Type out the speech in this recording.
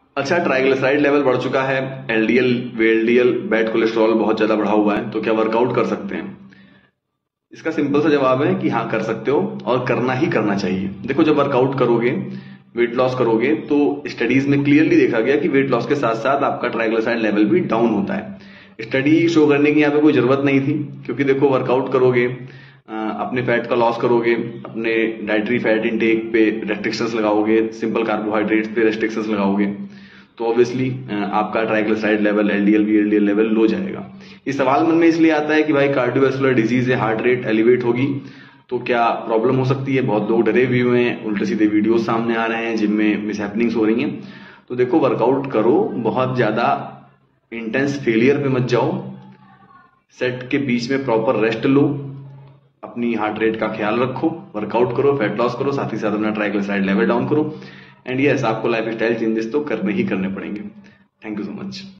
अच्छा, triglyceride level बढ़ चुका है, एलडीएल, वीएलडीएल, बैड कोलेस्ट्रॉल बहुत ज्यादा बढ़ा हुआ है, तो क्या वर्कआउट कर सकते हैं? इसका सिंपल सा जवाब है कि हाँ, कर सकते हो और करना ही करना चाहिए। देखो, जब वर्कआउट करोगे, वेट लॉस करोगे, तो स्टडीज में क्लियरली देखा गया कि वेट लॉस के साथ साथ आपका ट्राइग्लिसराइड लेवल भी डाउन होता है। स्टडी शो करने की यहाँ पे कोई जरूरत नहीं थी, क्योंकि देखो, वर्कआउट करोगे, अपने फैट का लॉस करोगे, अपने डाइटरी फैट इंटेक पे रेस्ट्रिक्शंस लगाओगे, सिंपल कार्बोहाइड्रेट्स पे रेस्ट्रिक्शंस लगाओगे, तो ऑब्वियसली आपका triglyceride level, LDL VLDL level low जाएगा। ये सवाल मन में इसलिए आता है कि भाई कार्डियोवैस्कुलर डिजीज है, हार्ट रेट एलिवेट होगी तो क्या प्रॉब्लम हो सकती है। बहुत लोग डरे भी हुए हैं, उल्टे सीधे वीडियोस सामने आ रहे हैं जिनमें मिसहैपनिंग्स हो रही हैं। तो देखो, वर्कआउट करो, बहुत ज्यादा इंटेंस फेलियर पे मत जाओ, सेट के बीच में प्रॉपर रेस्ट लो, अपनी हार्ट रेट का ख्याल रखो, वर्कआउट करो, फैट लॉस करो, साथ ही साथ अपना ट्राइग्लिसराइड लेवल डाउन करो। एंड यस, आपको लाइफ स्टाइल चेंजेस तो करने ही करने पड़ेंगे। Thank you so much.